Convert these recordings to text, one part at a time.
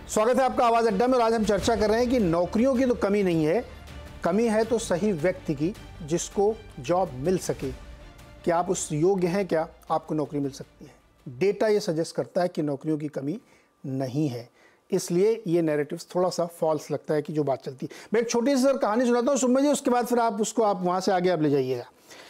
स्वागत है आपका आवाज़ अड्डा में। और आज हम चर्चा कर रहे हैं कि नौकरियों की तो कमी नहीं है, कमी है तो सही व्यक्ति की जिसको जॉब मिल सके। कि आप उस योग्य हैं क्या, आपको नौकरी मिल सकती है। डेटा ये सजेस्ट करता है कि नौकरियों की कमी नहीं है, इसलिए ये नैरेटिव थोड़ा सा फॉल्स लगता है कि जो बात चलती है। मैं एक छोटी सी सर कहानी सुनाता हूँ, सुन जी, उसके बाद फिर आप उसको वहाँ से आगे आप ले जाइएगा।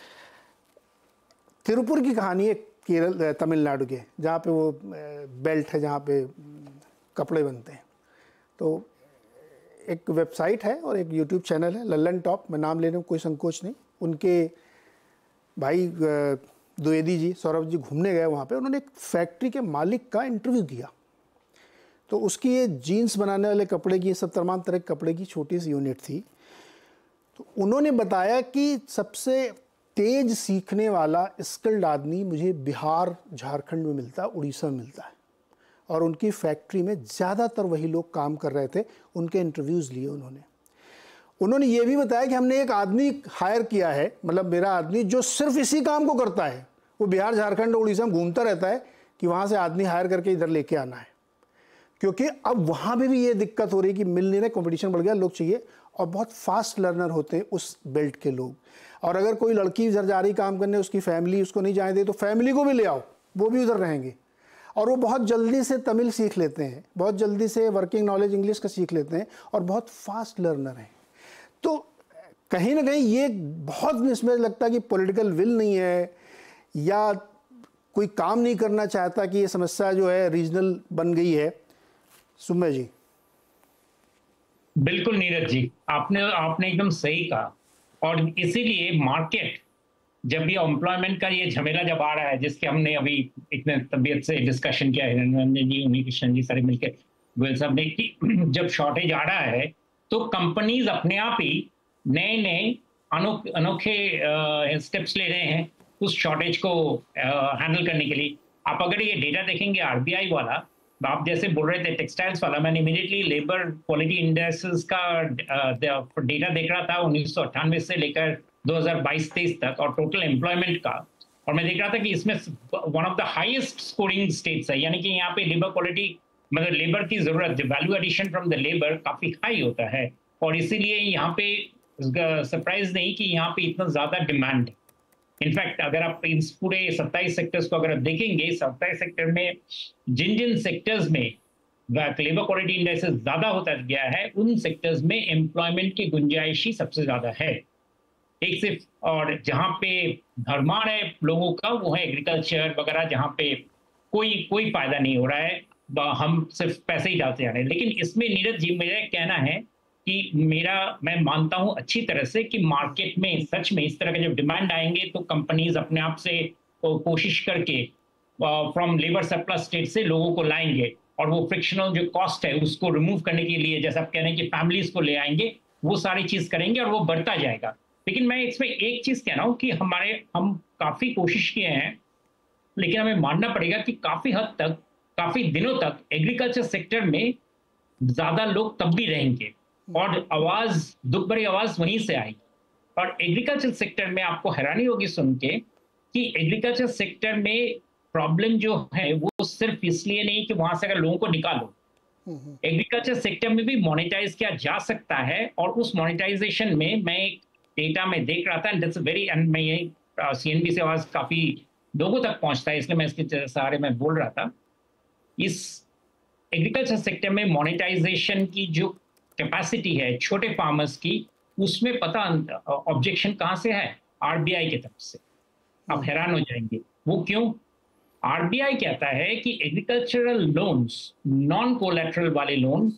तिरुपुर की कहानी है, केरल तमिलनाडु के, जहाँ पे वो बेल्ट है जहाँ पे कपड़े बनते हैं। तो एक वेबसाइट है और एक यूट्यूब चैनल है, लल्लन टॉप, मैं नाम लेने में कोई संकोच नहीं। उनके भाई द्विवेदी जी, सौरभ जी घूमने गए वहाँ पे, उन्होंने एक फैक्ट्री के मालिक का इंटरव्यू किया। तो उसकी ये जीन्स बनाने वाले कपड़े की, सब तमाम तरह के कपड़े की छोटी सी यूनिट थी। तो उन्होंने बताया कि सबसे तेज सीखने वाला स्किल्ड आदमी मुझे बिहार, झारखंड में मिलता है, उड़ीसा में मिलता है। और उनकी फैक्ट्री में ज़्यादातर वही लोग काम कर रहे थे। उनके इंटरव्यूज़ लिए उन्होंने ये भी बताया कि हमने एक आदमी हायर किया है, मतलब मेरा आदमी, जो सिर्फ इसी काम को करता है। वो बिहार, झारखंड और उड़ीसा में घूमता रहता है कि वहाँ से आदमी हायर करके इधर लेके आना है। क्योंकि अब वहाँ पे भी ये दिक्कत हो रही है कि मिल नहीं रहे, कॉम्पिटिशन बढ़ गया, लोग चाहिए। और बहुत फास्ट लर्नर होते हैं उस बेल्ट के लोग। और अगर कोई लड़की इधर जा रही काम करने, उसकी फैमिली उसको नहीं जाने दे, तो फैमिली को भी ले आओ, वो भी उधर रहेंगे। और वो बहुत जल्दी से तमिल सीख लेते हैं, बहुत जल्दी से वर्किंग नॉलेज इंग्लिश का सीख लेते हैं, और बहुत फास्ट लर्नर हैं। तो कहीं ना कहीं ये बहुत मिसमैच लगता है कि पॉलिटिकल विल नहीं है, या कोई काम नहीं करना चाहता, कि ये समस्या जो है रीजनल बन गई है। सुम्बे जी। बिल्कुल नीरज जी, आपने एकदम सही कहा। और इसीलिए मार्केट, जब भी एम्प्लॉयमेंट का ये झमेला जब आ रहा है, जिसके हमने अभी इतने तबीयत से डिस्कशन किया है, रंजन जी, उन्हीं कृष्ण जी सारे मिलकर गोयल साहब ने, कि जब शॉर्टेज आ रहा है तो कंपनीज अपने आप ही नए नए अनोखे स्टेप्स ले रहे हैं उस शॉर्टेज को हैंडल करने के लिए। आप अगर ये डेटा देखेंगे आरबीआई वाला, आप जैसे बोल रहे थे टेक्सटाइल्स वाला, मैंने इमीडिएटली लेबर क्वालिटी इंडेक्सेस का डेटा देख रहा था 1998 से लेकर 2022-23 तक, और टोटल एम्प्लॉयमेंट का। और मैं देख रहा था कि इसमें one of the highest scoring states है, यानी कि यहाँ पे लेबर क्वालिटी, मतलब लेबर की जरूरत, value addition from the labour काफी हाई होता है। और इसीलिए यहाँ पे सरप्राइज नहीं कि यहाँ पे इतना ज्यादा डिमांड है। इनफैक्ट अगर आप इस पूरे 27 सेक्टर्स को अगर आप देखेंगे, 27 सेक्टर में जिन जिन सेक्टर्स में लेबर क्वालिटी इंडेक्स ज्यादा होता गया है, उन सेक्टर्स में एम्प्लॉयमेंट की गुंजाइश ही सबसे ज्यादा है। एक सिर्फ, और जहां पे भरमार है लोगों का, वो है एग्रीकल्चर वगैरह, जहां पे कोई फायदा नहीं हो रहा है, हम सिर्फ पैसे ही डालते जा रहे हैं। लेकिन इसमें नीरज जी, मेरा कहना है कि मैं मानता हूं अच्छी तरह से कि मार्केट में सच में इस तरह के जब डिमांड आएंगे तो कंपनीज अपने आप से कोशिश करके फ्रॉम लेबर सरप्लस स्टेट से लोगों को लाएंगे, और वो फ्रिक्शनल जो कॉस्ट है उसको रिमूव करने के लिए, जैसा आप कह रहे हैं कि फैमिलीज को ले आएंगे, वो सारी चीज करेंगे और वो बढ़ता जाएगा। लेकिन मैं इसमें एक चीज कह रहा हूं कि हम काफी कोशिश किए हैं, लेकिन हमें मानना पड़ेगा कि काफी हद तक, काफी दिनों तक एग्रीकल्चर सेक्टर में ज्यादा लोग तब भी रहेंगे, और दुख भरी आवाज वहीं से आएगी। और एग्रीकल्चर सेक्टर में आपको हैरानी होगी सुन के कि एग्रीकल्चर सेक्टर में प्रॉब्लम जो है वो सिर्फ इसलिए नहीं कि वहां से अगर लोगों को निकालो, एग्रीकल्चर सेक्टर में भी मोनेटाइज किया जा सकता है। और उस मोनेटाइजेशन में मैं एक डेटा में देख रहा था, एंड मैं ये सीएनबी से आवाज काफी लोगों तक पहुंचता है, इसलिए मैं इसके सहारे में बोल रहा था। इस एग्रीकल्चर सेक्टर में मोनेटाइजेशन की जो कैपेसिटी है छोटे फार्मर्स की, उसमें पता ऑब्जेक्शन कहां से है? आरबीआई की तरफ से। आप हैरान हो जाएंगे, वो क्यों? आरबीआई कहता है कि एग्रीकल्चरल लोन्स, नॉन कोलैटरल वाले लोन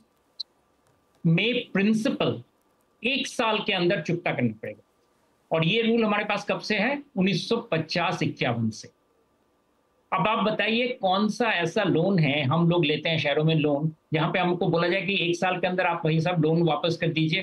में प्रिंसिपल 1 साल के अंदर चुकता करना पड़ेगा। और ये रूल हमारे पास कब से है? 1950-51 से। अब आप बताइए कौन सा ऐसा लोन है, हम लोग लेते हैं शहरों में लोन, जहां पे हमको बोला जाए कि 1 साल के अंदर आप वही सब लोन वापस कर दीजिए।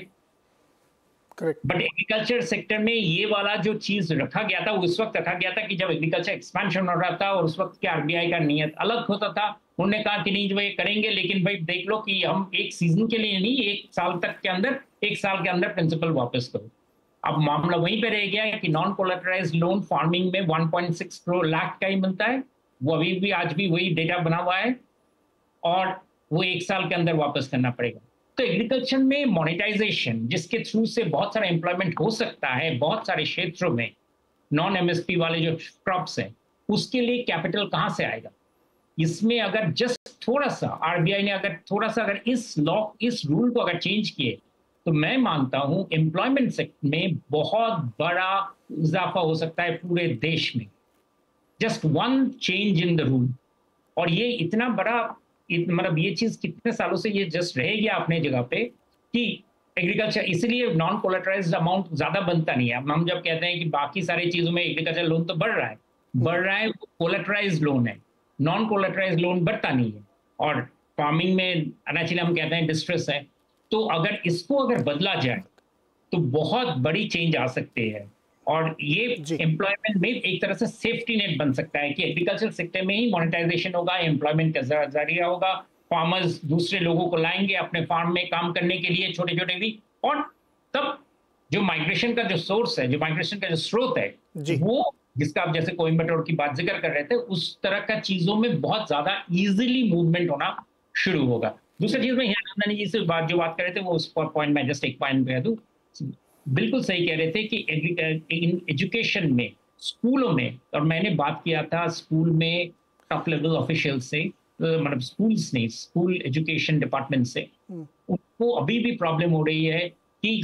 बट एग्रीकल्चर सेक्टर में ये वाला जो चीज रखा गया था, वो इस वक्त रखा गया था कि जब एग्रीकल्चर एक्सपेंशन हो रहा था, और उस वक्त के आरबीआई का नियत अलग होता था। उन्होंने कहा कि नहीं, जो ये करेंगे, लेकिन भाई देख लो कि हम एक सीजन के लिए नहीं, 1 साल तक के अंदर, 1 साल के अंदर प्रिंसिपल वापस करो। अब मामला वहीं पे रह गया कि नॉन कोलैटराइज्ड लोन फार्मिंग में 1.6 लाख का ही मिलता है। वो अभी भी आज भी वही डेटा बना हुआ है। और वो 1 साल के अंदर वापस करना पड़ेगा। तो एग्रीकल्चर में मोनेटाइजेशन जिसके थ्रू से बहुत सारा एम्प्लॉयमेंट हो सकता है बहुत सारे क्षेत्रों में, नॉन एमएसपी वाले जो क्रॉप्स हैं, उसके लिए कैपिटल कहाँ से आएगा? इसमें अगर जस्ट थोड़ा-सा आरबीआई ने अगर थोड़ा-सा अगर इस रूल को अगर चेंज किए, तो मैं मानता हूँ एम्प्लॉयमेंट सेक्टर में बहुत बड़ा इज़ाफ़ा हो सकता है पूरे देश में। Just one change in the rule. और ये इतना बड़ा मतलब ये चीज कितने सालों से ये जस्ट रह गया अपने जगह पे कि एग्रीकल्चर इसलिए नॉन कोलेटराइज्ड अमाउंट ज्यादा बनता नहीं है। हम जब कहते हैं कि बाकी सारी चीजों में एग्रीकल्चर लोन तो बढ़ रहा है, वो कोलेटराइज्ड लोन है, नॉन कोलेटराइज्ड लोन बढ़ता नहीं है। और फार्मिंग में नेचुरली हम कहते हैं डिस्ट्रेस है। तो अगर इसको अगर बदला जाए तो बहुत बड़ी चेंज आ सकती है। और ये एम्प्लॉयमेंट में एक तरह से सेफ्टी नेट बन सकता है कि एग्रीकल्चर सेक्टर में ही मोनेटाइजेशन होगा, एम्प्लॉयमेंट का जरिया होगा, फार्मर्स दूसरे लोगों को लाएंगे अपने फार्म में काम करने के लिए, छोटे छोटे भी। और तब जो माइग्रेशन का जो सोर्स है, जो माइग्रेशन का जो स्रोत है, वो जिसका आप जैसे कोयम्बटूर की बात जिक्र कर रहे थे, उस तरह का चीजों में बहुत ज्यादा इजिली मूवमेंट होना शुरू होगा। दूसरी चीज में हिरानंदानी जी से जो बात कर रहे थे वो उस पॉइंट में जस्ट एक पॉइंट कह दूं, बिल्कुल सही कह रहे थे कि एजुकेशन में, स्कूलों में, और मैंने बात किया था स्कूल में टॉप लेवल ऑफिशियल से, मतलब स्कूल्स नहीं, स्कूल एजुकेशन डिपार्टमेंट से, उनको अभी भी प्रॉब्लम हो रही है कि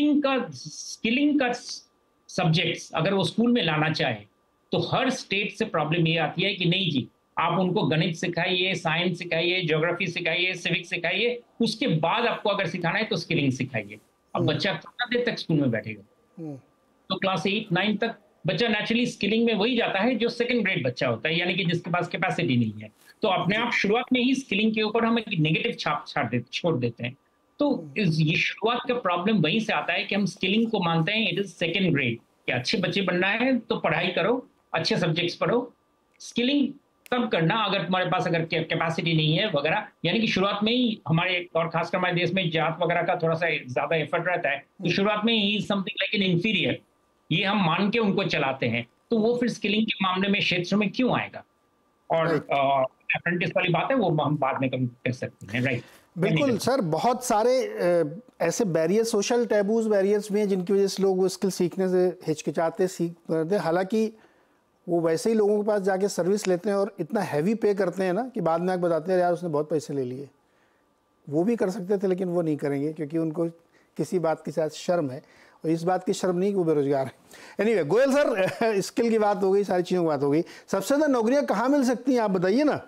स्किलिंग का सब्जेक्ट्स अगर वो स्कूल में लाना चाहे तो हर स्टेट से प्रॉब्लम ये आती है कि नहीं जी, आप उनको गणित सिखाइए, साइंस सिखाइए, ज्योग्राफी सिखाइए, सिविक्स सिखाइए, उसके बाद आपको अगर सिखाना है तो स्किलिंग सिखाइए। अब बच्चा कितना देर तक स्कूल में बैठेगा? तो क्लास 8-9 तक बच्चा नेचुरली स्किलिंग में वही जाता है जो सेकंड ग्रेड बच्चा होता है, यानी कि जिसके पास कैपेसिटी नहीं है। तो अपने आप शुरुआत में ही स्किलिंग के ऊपर हम एक नेगेटिव छाप छोड़ देते हैं। तो ये शुरुआत का प्रॉब्लम वहीं से आता है कि हम स्किलिंग को मानते हैं इट इज सेकंड ग्रेड, कि अच्छे बच्चे बनना है तो पढ़ाई करो, अच्छे सब्जेक्ट्स पढ़ो, स्किलिंग तब करना अगर तुम्हारे पास अगर कैपेसिटी नहीं है वगैरह। यानी कि शुरुआत में ही हमारे, और खासकर हमारे देश में जात वगैरह का थोड़ा सा ज्यादा एफर्ट रहता है, तो शुरुआत में ही समथिंग लाइक एन इंफीरियर, ये हम मान के उनको चलाते हैं। तो वो फिर स्किलिंग के मामले में क्षेत्र में क्यों आएगा? और अप्रेंटिस वाली बात है वो हम बाद में कभी कर सकते हैं। राइट, बिल्कुल सर। बहुत सारे ऐसे बैरियर, सोशल टैबूज बैरियर्स भी हैं जिनकी वजह से लोग वो स्किल सीखने से हिचकिचाते सीखते। हालांकि वो वैसे ही लोगों के पास जाके सर्विस लेते हैं और इतना हैवी पे करते हैं ना कि बाद में आके बताते हैं यार उसने बहुत पैसे ले लिए। वो भी कर सकते थे लेकिन वो नहीं करेंगे क्योंकि उनको किसी बात की शायद शर्म है, और इस बात की शर्म नहीं कि वो बेरोजगार है। एनीवे, गोयल सर, स्किल की बात हो गई, सारी चीज़ों की बात हो गई। सबसे ज़्यादा नौकरियाँ कहाँ मिल सकती हैं आप बताइए ना।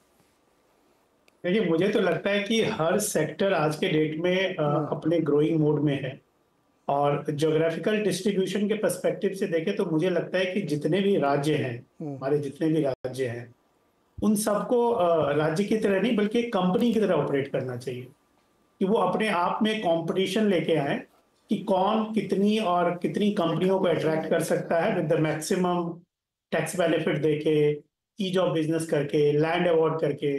देखिए, मुझे तो लगता है कि हर सेक्टर आज के डेट में अपने ग्रोइंग मोड में है। और ज्योग्राफिकल डिस्ट्रीब्यूशन के पर्सपेक्टिव से देखें तो मुझे लगता है कि जितने भी राज्य हैं, हमारे जितने भी राज्य हैं, उन सबको राज्य की तरह नहीं बल्कि कंपनी की तरह ऑपरेट करना चाहिए, कि वो अपने आप में कंपटीशन लेके आए कि कौन कितनी और कितनी कंपनियों को अट्रैक्ट कर सकता है with the maximum tax benefit देके, ईज ऑफ बिजनेस करके, लैंड अवार्ड करके,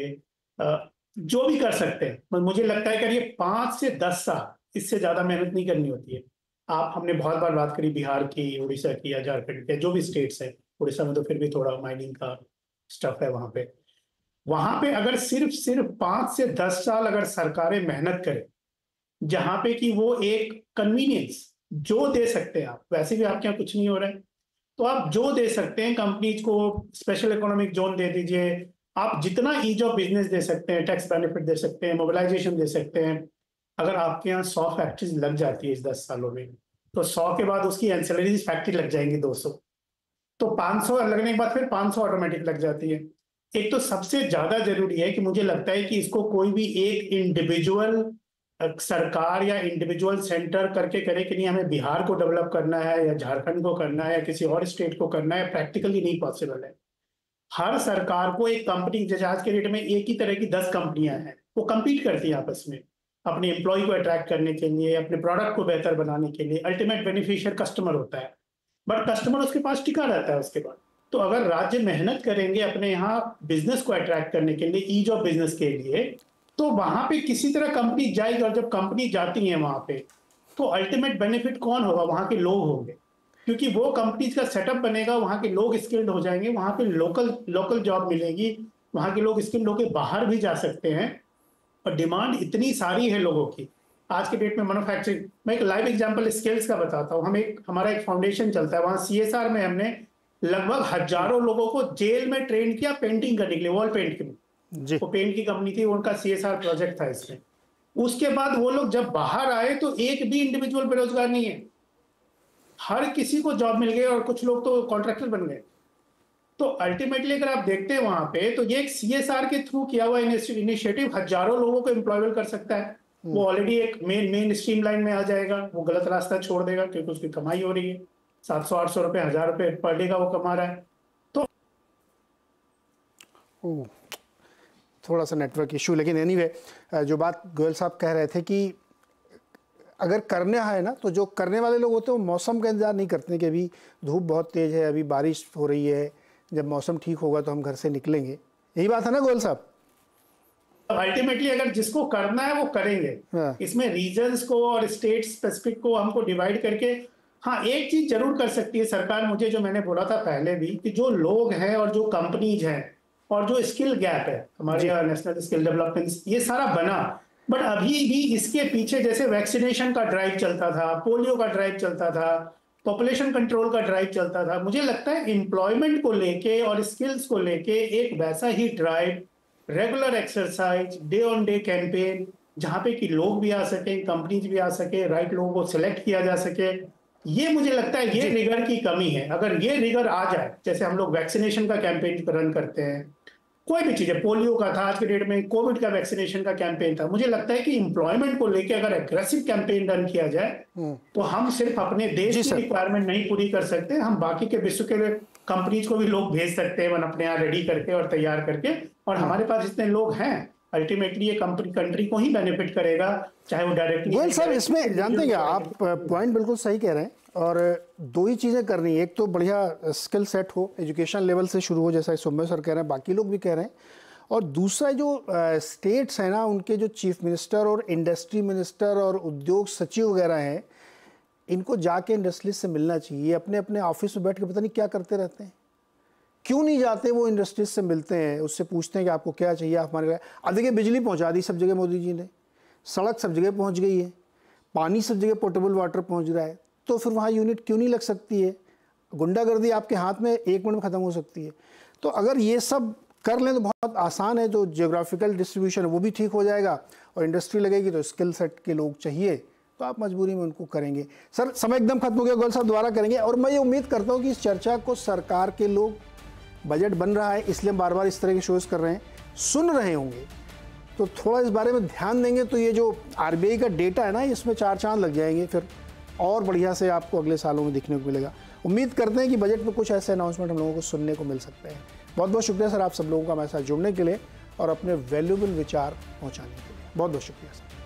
जो भी कर सकते हैं। मुझे लगता है कि ये 5 से 10 साल, इससे ज्यादा मेहनत नहीं करनी होती है। हमने बहुत बार बात करी बिहार की, उड़ीसा की या झारखंड की, जो भी स्टेट्स है। उड़ीसा में तो फिर भी थोड़ा माइनिंग का स्टफ है वहां पे अगर सिर्फ 5 से 10 साल अगर सरकारें मेहनत करें, जहां पे कि वो एक कन्वीनियंस जो दे सकते हैं, आप वैसे भी आपके यहाँ कुछ नहीं हो रहा है तो आप जो दे सकते हैं, कंपनीज को स्पेशल इकोनॉमिक जोन दे दीजिए, आप जितना ईज ऑफ बिजनेस दे सकते हैं, टैक्स बेनिफिट दे सकते हैं, मोबिलाइजेशन दे सकते हैं। अगर आपके यहाँ 100 फैक्ट्रीज लग जाती है इस 10 सालों में, तो 100 के बाद उसकी एंसिलरीज फैक्ट्री लग जाएंगी 200, तो 500 लगने के बाद फिर 500 ऑटोमेटिक लग जाती है। एक तो सबसे ज्यादा जरूरी है कि मुझे लगता है कि इसको कोई भी एक इंडिविजुअल सरकार या इंडिविजुअल सेंटर करके करे कि नहीं हमें बिहार को डेवलप करना है या झारखंड को करना है या किसी और स्टेट को करना है, प्रैक्टिकली नहीं पॉसिबल है। हर सरकार को एक कंपनी, जैसे आज के डेट में एक ही तरह की 10 कंपनियां हैं, वो compete करती हैं आपस में अपने एम्प्लॉय को अट्रैक्ट करने के लिए, अपने प्रोडक्ट को बेहतर बनाने के लिए। अल्टीमेट बेनिफिशियर कस्टमर होता है, बट कस्टमर उसके पास टिका रहता है उसके बाद। तो अगर राज्य मेहनत करेंगे अपने यहाँ बिजनेस को अट्रैक्ट करने के लिए, ईज ऑफ बिजनेस के लिए, तो वहां पे किसी तरह कंपनी जाएगी। और जब कंपनी जाती है वहां पे, तो अल्टीमेट बेनिफिट कौन होगा? वहां के लोग होंगे, क्योंकि वो कंपनीज का सेटअप बनेगा, वहां के लोग स्किल्ड हो जाएंगे, वहां पे लोकल जॉब मिलेगी, वहां के लोग स्किल्ड होकर बाहर भी जा सकते हैं। और डिमांड इतनी सारी है लोगों की आज के डेट में मैन्युफैक्चरिंग। मैं एक लाइव एग्जांपल स्किल्स का बताता हूँ। हमारा एक फाउंडेशन चलता है, वहाँ CSR में हमने लगभग हजारों लोगों को जेल में ट्रेन किया पेंटिंग करने के लिए, वॉल पेंट के लिए। वो पेंट की कंपनी थी, उनका CSR प्रोजेक्ट था इसमें। उसके बाद वो लोग जब बाहर आए तो एक भी इंडिविजुअल बेरोजगार नहीं है, हर किसी को जॉब मिल गई और कुछ लोग तो कॉन्ट्रैक्टर बन गए। तो अल्टीमेटली अगर आप देखते हैं वहां पे, तो ये एक CSR के थ्रू किया हुआ इनिशिएटिव हजारों लोगों को एम्प्लॉयबल कर सकता है। वो ऑलरेडी एक मेन स्ट्रीम लाइन में आ जाएगा, वो गलत रास्ता छोड़ देगा क्योंकि उसकी कमाई हो रही है 700-800 रुपए 1000 रुपए पर डे का वो कमा रहा है। तो थोड़ा सा नेटवर्क इशू, लेकिन एनीवे जो बात गोयल साहब कह रहे थे कि अगर करना है ना, तो जो करने वाले लोग होते हैं वो मौसम का इंतजार नहीं करते कि अभी धूप बहुत तेज है, अभी बारिश हो रही है, जब मौसम ठीक होगा तो हम घर से निकलेंगे। यही बात है ना गोयल साहब? अल्टीमेटली अगर जिसको करना है वो करेंगे। हाँ। इसमें रीजन्स को और स्टेट स्पेसिफिक को हमको डिवाइड करके, हाँ एक चीज जरूर कर सकती है सरकार, मुझे जो मैंने बोला था पहले भी, कि जो लोग हैं और जो कंपनीज हैं और जो स्किल गैप है हमारे यहाँ नेशनल स्किल डेवलपमेंट, ये सारा बना, बट अभी भी इसके पीछे जैसे वैक्सीनेशन का ड्राइव चलता था, पोलियो का ड्राइव चलता था, पॉपुलेशन कंट्रोल का ड्राइव चलता था, मुझे लगता है एम्प्लॉयमेंट को लेके और स्किल्स को लेके एक वैसा ही drive, regular exercise, day on day campaign, जहां पे कि लोग भी आ सके, कंपनीज भी आ सके, राइट लोगों को सिलेक्ट किया जा सके, ये मुझे लगता है ये रिगर की कमी है। अगर ये रिगर आ जाए, जैसे हम लोग वैक्सीनेशन का कैंपेन रन करते हैं, कोई भी चीज है, पोलियो का था आज के डेट में, कोविड का वैक्सीनेशन का कैंपेन था, मुझे लगता है कि एम्प्लॉयमेंट को लेके अगर एग्रेसिव कैंपेन रन किया जाए तो हम सिर्फ अपने देश की रिक्वायरमेंट नहीं पूरी कर सकते, हम बाकी के विश्व के कंपनीज को भी लोग भेज सकते हैं अपने यहाँ रेडी करके और तैयार करके, और हमारे पास जितने लोग हैं अल्टीमेटली ये कंट्री को ही बेनिफिट करेगा, चाहे वो डायरेक्टली। गोयल साहब इसमें जानते हैं आप पॉइंट बिल्कुल सही कह रहे हैं, और दो ही चीज़ें करनी है, एक तो बढ़िया स्किल सेट हो, एजुकेशन लेवल से शुरू हो जैसा सौम्य सर कह रहे हैं, बाकी लोग भी कह रहे हैं, और दूसरा जो स्टेट्स हैं ना, उनके जो चीफ मिनिस्टर और इंडस्ट्री मिनिस्टर और उद्योग सचिव वगैरह हैं, इनको जाके इंडस्ट्रीज से मिलना चाहिए। अपने अपने ऑफिस में बैठ के पता नहीं क्या करते रहते हैं, क्यों नहीं जाते वो इंडस्ट्रीज से मिलते हैं, उससे पूछते हैं कि आपको क्या चाहिए, आप हमारे। अब देखिए बिजली पहुंचा दी सब जगह मोदी जी ने, सड़क सब जगह पहुंच गई है, पानी सब जगह पोर्टेबल वाटर पहुंच रहा है, तो फिर वहाँ यूनिट क्यों नहीं लग सकती है? गुंडागर्दी आपके हाथ में 1 मिनट में ख़त्म हो सकती है। तो अगर ये सब कर लें तो बहुत आसान है, जो जियोग्राफिकल डिस्ट्रीब्यूशन है वो भी ठीक हो जाएगा, और इंडस्ट्री लगेगी तो स्किल सेट के लोग चाहिए, तो आप मजबूरी में उनको करेंगे। सर समय एकदम खत्म हो गया, गोयल साहब दोबारा करेंगे, और मैं ये उम्मीद करता हूँ कि इस चर्चा को सरकार के लोग, बजट बन रहा है इसलिए हम बार बार इस तरह के शोज़ कर रहे हैं, सुन रहे होंगे, तो थोड़ा इस बारे में ध्यान देंगे तो ये जो RBI का डेटा है ना, इसमें 4 चांद लग जाएंगे, फिर और बढ़िया से आपको अगले सालों में दिखने को मिलेगा। उम्मीद करते हैं कि बजट में कुछ ऐसे अनाउंसमेंट हम लोगों को सुनने को मिल सकते हैं। बहुत बहुत शुक्रिया सर आप सब लोगों का हमारे साथ जुड़ने के लिए और अपने वैल्यूबल विचार पहुंचाने के लिए, बहुत बहुत शुक्रिया सर।